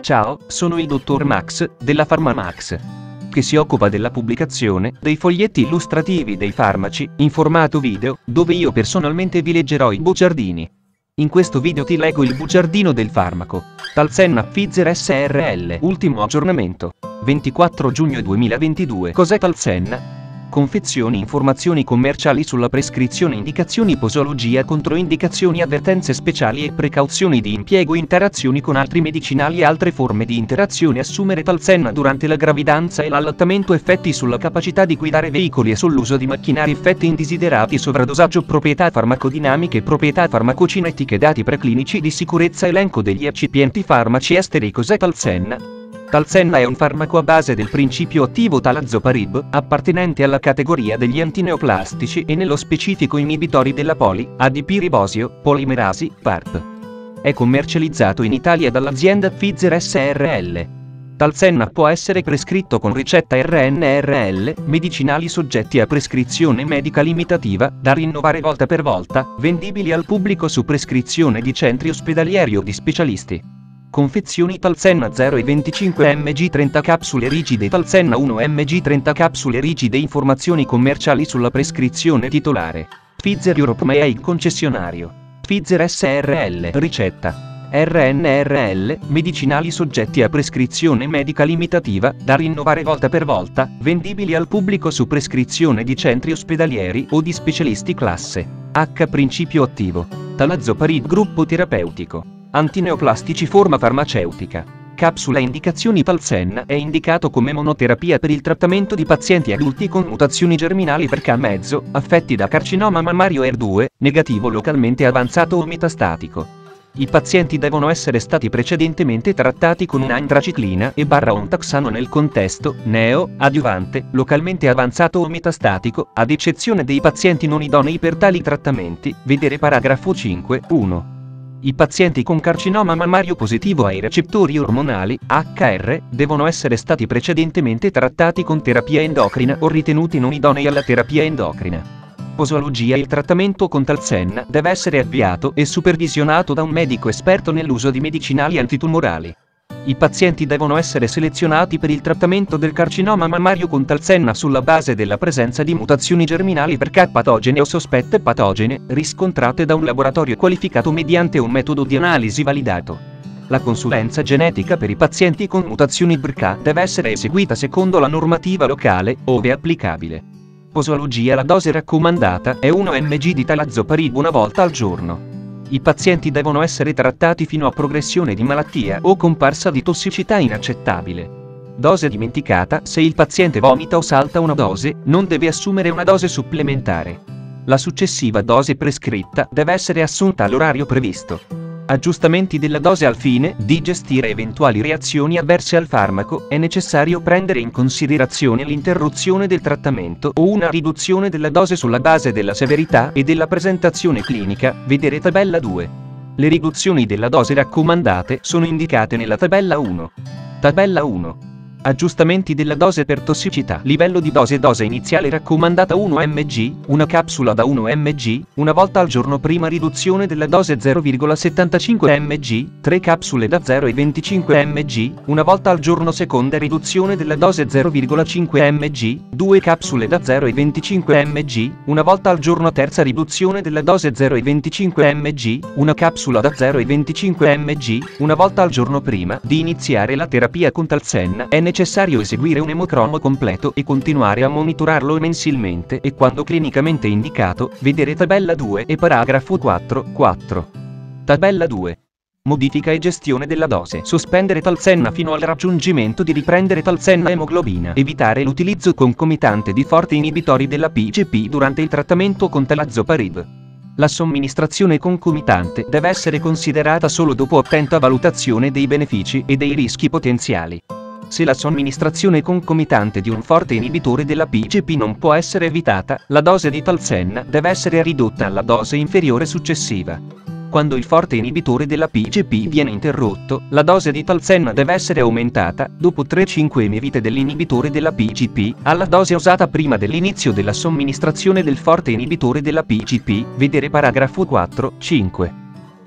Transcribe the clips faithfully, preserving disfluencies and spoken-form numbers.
Ciao, sono il dottor Max, della PharmaMax, che si occupa della pubblicazione dei foglietti illustrativi dei farmaci, in formato video, dove io personalmente vi leggerò i bugiardini. In questo video ti leggo il bugiardino del farmaco Talzenna Pfizer S R L. Ultimo aggiornamento, ventiquattro giugno duemilaventidue. Cos'è Talzenna? Confezioni, informazioni commerciali sulla prescrizione, indicazioni, posologia, controindicazioni, avvertenze speciali e precauzioni di impiego, interazioni con altri medicinali e altre forme di interazione. Assumere Talzenna durante la gravidanza e l'allattamento, effetti sulla capacità di guidare veicoli e sull'uso di macchinari, effetti indesiderati, sovradosaggio, proprietà farmacodinamiche, proprietà farmacocinetiche, dati preclinici di sicurezza, elenco degli eccipienti farmaci esteri. Cos'è Talzenna? Talzenna è un farmaco a base del principio attivo talazoparib, appartenente alla categoria degli antineoplastici e nello specifico inibitori della poli A D P ribosio polimerasi P A R P. È commercializzato in Italia dall'azienda Pfizer S R L. Talzenna può essere prescritto con ricetta R N R L, medicinali soggetti a prescrizione medica limitativa, da rinnovare volta per volta, vendibili al pubblico su prescrizione di centri ospedalieri o di specialisti. Confezioni Talzenna zero e venticinque millimetri trenta capsule rigide, Talzenna uno millimetro trenta capsule rigide. Informazioni commerciali sulla prescrizione titolare. Pfizer Europe M E I concessionario. Pfizer S R L ricetta R N R L, medicinali soggetti a prescrizione medica limitativa, da rinnovare volta per volta, vendibili al pubblico su prescrizione di centri ospedalieri o di specialisti. Classe H. Principio attivo talazoparib. Gruppo terapeutico antineoplastici. Forma farmaceutica. Capsula. Indicazioni. Talzenna è indicato come monoterapia per il trattamento di pazienti adulti con mutazioni germinali per K mezzo, affetti da carcinoma mammario E R due, negativo, localmente avanzato o metastatico. I pazienti devono essere stati precedentemente trattati con un'antraciclina e barra un taxano nel contesto neo adiuvante, localmente avanzato o metastatico, ad eccezione dei pazienti non idonei per tali trattamenti, vedere paragrafo cinque punto uno. I pazienti con carcinoma mammario positivo ai recettori ormonali, H R, devono essere stati precedentemente trattati con terapia endocrina o ritenuti non idonei alla terapia endocrina. Posologia. Il trattamento con Talzenna deve essere avviato e supervisionato da un medico esperto nell'uso di medicinali antitumorali. I pazienti devono essere selezionati per il trattamento del carcinoma mammario con Talzenna sulla base della presenza di mutazioni germinali per K patogene o sospette patogene, riscontrate da un laboratorio qualificato mediante un metodo di analisi validato. La consulenza genetica per i pazienti con mutazioni B R C A deve essere eseguita secondo la normativa locale, ove applicabile. Posologia. La dose raccomandata è uno millimetro di talazoparib una volta al giorno. I pazienti devono essere trattati fino a progressione di malattia o comparsa di tossicità inaccettabile. Dose dimenticata. Se il paziente vomita o salta una dose, non deve assumere una dose supplementare. La successiva dose prescritta deve essere assunta all'orario previsto. Aggiustamenti della dose. Al fine di gestire eventuali reazioni avverse al farmaco, è necessario prendere in considerazione l'interruzione del trattamento o una riduzione della dose sulla base della severità e della presentazione clinica, vedere tabella due. Le riduzioni della dose raccomandate sono indicate nella tabella uno. Tabella uno. Aggiustamenti della dose per tossicità. Livello di dose. Dose iniziale raccomandata uno millimetri, una capsula da uno millimetro, una volta al giorno. Prima riduzione della dose zero virgola settantacinque millimetri, tre capsule da zero virgola venticinque millimetri, una volta al giorno. Seconda riduzione della dose zero virgola cinque millimetri, due capsule da zero virgola venticinque millimetri, una volta al giorno. Terza riduzione della dose zero virgola venticinque millimetri, una capsula da zero virgola venticinque millimetri, una volta al giorno. Prima di iniziare la terapia con Talzenna è necessario eseguire un emocromo completo e continuare a monitorarlo mensilmente e quando clinicamente indicato, vedere tabella due e paragrafo quattro punto quattro. Tabella due. Modifica e gestione della dose. Sospendere Talzenna fino al raggiungimento di riprendere Talzenna emoglobina. Evitare l'utilizzo concomitante di forti inibitori della P G P durante il trattamento con talazoparib. La somministrazione concomitante deve essere considerata solo dopo attenta valutazione dei benefici e dei rischi potenziali. Se la somministrazione concomitante di un forte inibitore della P G P non può essere evitata, la dose di Talzenna deve essere ridotta alla dose inferiore successiva. Quando il forte inibitore della P G P viene interrotto, la dose di Talzenna deve essere aumentata, dopo tre cinque ml dell'inibitore della P G P, alla dose usata prima dell'inizio della somministrazione del forte inibitore della P G P, vedere paragrafo quattro punto cinque.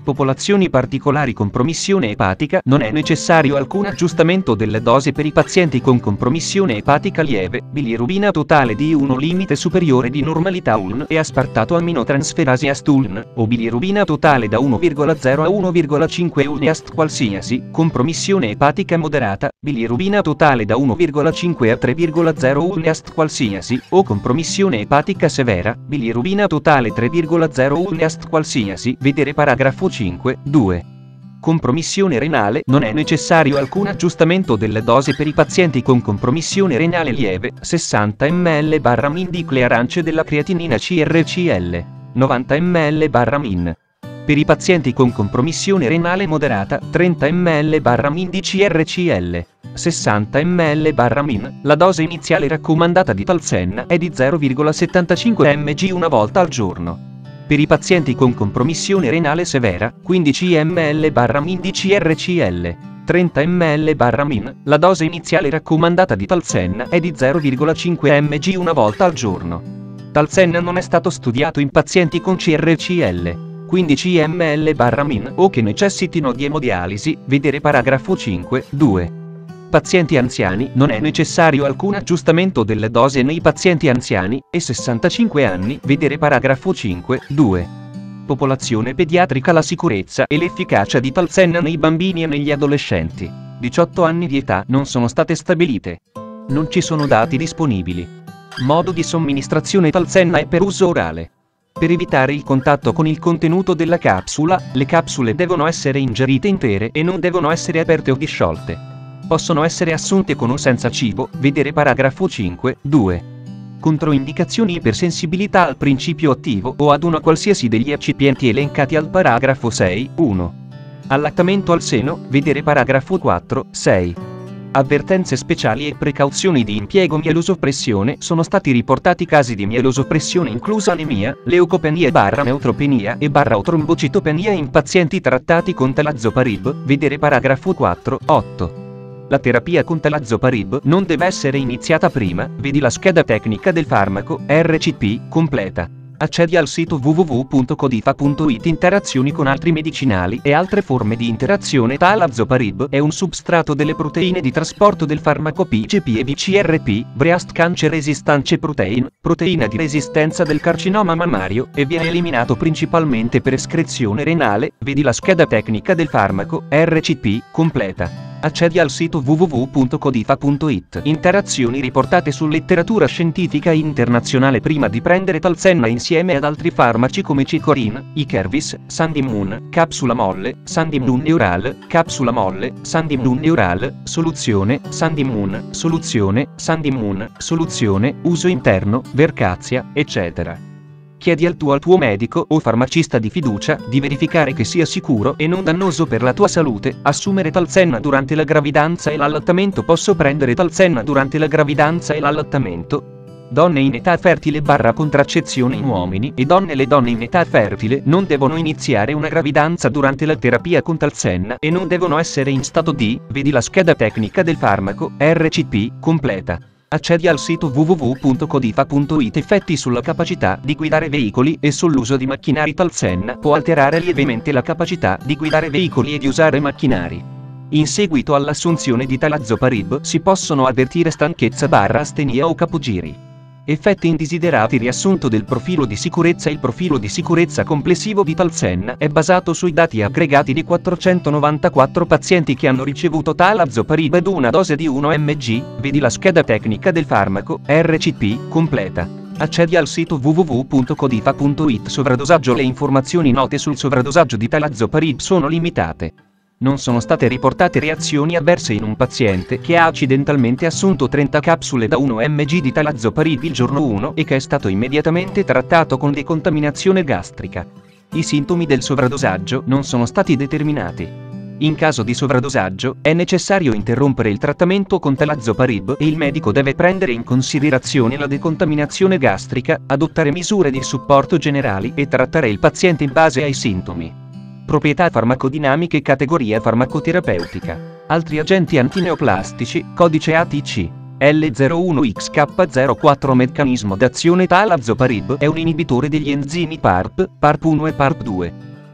Popolazioni particolari. Compromissione epatica. Non è necessario alcun aggiustamento delle dosi per i pazienti con compromissione epatica lieve, bilirubina totale di uno limite superiore di normalità U L N e aspartato aminotransferasi A S T U L N, o bilirubina totale da uno virgola zero a uno virgola cinque U L N e A S T qualsiasi. Compromissione epatica moderata, bilirubina totale da uno virgola cinque a tre virgola zero U L N e A S T qualsiasi, o compromissione epatica severa, bilirubina totale tre virgola zero U L N e A S T qualsiasi. Vedere paragrafo cinque, due. Compromissione renale. Non è necessario alcun aggiustamento delle dosi per i pazienti con compromissione renale lieve, sessanta millilitri barra min di cle arance della creatinina C R C L, novanta millilitri barra min. Per i pazienti con compromissione renale moderata, trenta millilitri barra min di C R C L, sessanta millilitri barra min. La dose iniziale raccomandata di Talzenna è di zero virgola settantacinque milligram una volta al giorno. Per i pazienti con compromissione renale severa, quindici millilitri barra min di C R C L, trenta millilitri barra min, la dose iniziale raccomandata di Talzenna è di zero virgola cinque milligram una volta al giorno. Talzenna non è stato studiato in pazienti con C R C L, quindici millilitri barra min o che necessitino di emodialisi. Vedere paragrafo cinque, due. Pazienti anziani. Non è necessario alcun aggiustamento delle dosi nei pazienti anziani e sessantacinque anni. Vedere paragrafo cinque, due. Popolazione pediatrica. La sicurezza e l'efficacia di Talzenna nei bambini e negli adolescenti diciotto anni di età non sono state stabilite. Non ci sono dati disponibili. Modo di somministrazione. Talzenna è per uso orale. Per evitare il contatto con il contenuto della capsula, le capsule devono essere ingerite intere e non devono essere aperte o disciolte. Possono essere assunte con o senza cibo. Vedere paragrafo cinque, due. Controindicazioni. Ipersensibilità al principio attivo o ad una qualsiasi degli eccipienti elencati al paragrafo sei, uno. Allattamento al seno. Vedere paragrafo quattro, sei. Avvertenze speciali e precauzioni di impiego. Mielosoppressione. Sono stati riportati casi di mielosoppressione inclusa anemia, leucopenia barra neutropenia e barra o trombocitopenia in pazienti trattati con talazoparib. Vedere paragrafo quattro, otto. La terapia con talazoparib non deve essere iniziata prima. Vedi la scheda tecnica del farmaco R C P completa. Accedi al sito w w w punto codifa punto it. Interazioni con altri medicinali e altre forme di interazione. Talazoparib è un substrato delle proteine di trasporto del farmaco P C P e V C R P, Breast Cancer Resistance Protein, proteina di resistenza del carcinoma mammario, e viene eliminato principalmente per escrezione renale. Vedi la scheda tecnica del farmaco R C P completa. Accedi al sito w w w punto codifa punto it. Interazioni riportate su letteratura scientifica internazionale. Prima di prendere Talzenna insieme ad altri farmaci come Cicorin, Ikervis, Sandimun, capsula molle, Sandimun Neural, capsula molle, Sandimun Neural, soluzione, Sandimun, soluzione, Sandimun, soluzione, uso interno, Vercazia, eccetera. Chiedi al tuo al tuo medico o farmacista di fiducia di verificare che sia sicuro e non dannoso per la tua salute assumere Talzenna durante la gravidanza e l'allattamento. Posso prendere Talzenna durante la gravidanza e l'allattamento? Donne in età fertile barra contraccezione in uomini e donne. Le donne in età fertile non devono iniziare una gravidanza durante la terapia con Talzenna e non devono essere in stato D. Vedi la scheda tecnica del farmaco R C P completa. Accedi al sito w w w punto codifa punto it. Effetti sulla capacità di guidare veicoli e sull'uso di macchinari. Talzenna può alterare lievemente la capacità di guidare veicoli e di usare macchinari. In seguito all'assunzione di talazoparib si possono avvertire stanchezza barra astenia o capogiri. Effetti indesiderati. Riassunto del profilo di sicurezza. Il profilo di sicurezza complessivo di Talzenna è basato sui dati aggregati di quattrocentonovantaquattro pazienti che hanno ricevuto talazoparib ad una dose di uno milligram. Vedi la scheda tecnica del farmaco R C P completa. Accedi al sito w w w punto codifa punto it. Sovradosaggio. Le informazioni note sul sovradosaggio di talazoparib sono limitate. Non sono state riportate reazioni avverse in un paziente che ha accidentalmente assunto trenta capsule da uno milligram di talazoparib il giorno uno e che è stato immediatamente trattato con decontaminazione gastrica. I sintomi del sovradosaggio non sono stati determinati. In caso di sovradosaggio, è necessario interrompere il trattamento con talazoparib e il medico deve prendere in considerazione la decontaminazione gastrica, adottare misure di supporto generali e trattare il paziente in base ai sintomi. Proprietà farmacodinamiche. Categoria farmacoterapeutica. Altri agenti antineoplastici. Codice A T C L zero uno X K zero quattro. Meccanismo d'azione. Talazoparib è un inibitore degli enzimi P A R P, P A R P uno e P A R P due.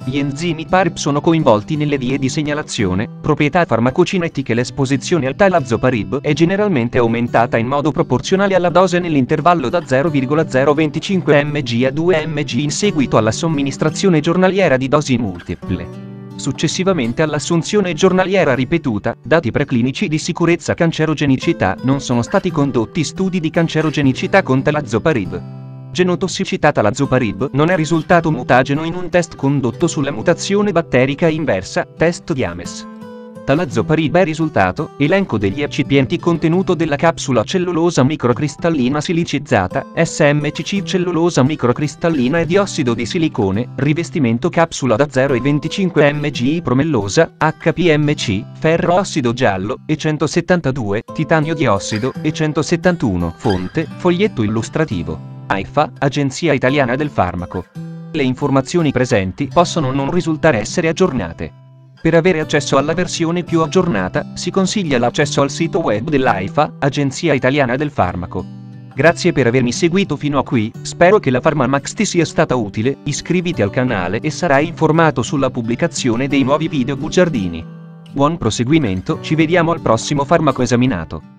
Gli enzimi P A R P sono coinvolti nelle vie di segnalazione, proprietà farmacocinetiche. L'esposizione al talazoparib è generalmente aumentata in modo proporzionale alla dose nell'intervallo da zero virgola zero venticinque milligram a due milligram in seguito alla somministrazione giornaliera di dosi multiple. Successivamente all'assunzione giornaliera ripetuta, dati preclinici di sicurezza cancerogenicità, non sono stati condotti studi di cancerogenicità con talazoparib. Genotossicità. Talazoparib non è risultato mutageno in un test condotto sulla mutazione batterica inversa, test di Ames. Talazoparib è risultato, elenco degli eccipienti contenuto della capsula cellulosa microcristallina silicizzata, S M C C cellulosa microcristallina e diossido di silicone, rivestimento capsula da zero virgola venticinque milligram promellosa, H P M C, ferro ossido giallo, E centosettantadue, titanio diossido, E centosettantuno, fonte, foglietto illustrativo. AIFA, Agenzia Italiana del Farmaco. Le informazioni presenti possono non risultare essere aggiornate. Per avere accesso alla versione più aggiornata, si consiglia l'accesso al sito web dell'AIFA, Agenzia Italiana del Farmaco. Grazie per avermi seguito fino a qui, spero che la PharmaMax ti sia stata utile, iscriviti al canale e sarai informato sulla pubblicazione dei nuovi video bugiardini. Buon proseguimento, ci vediamo al prossimo farmaco esaminato.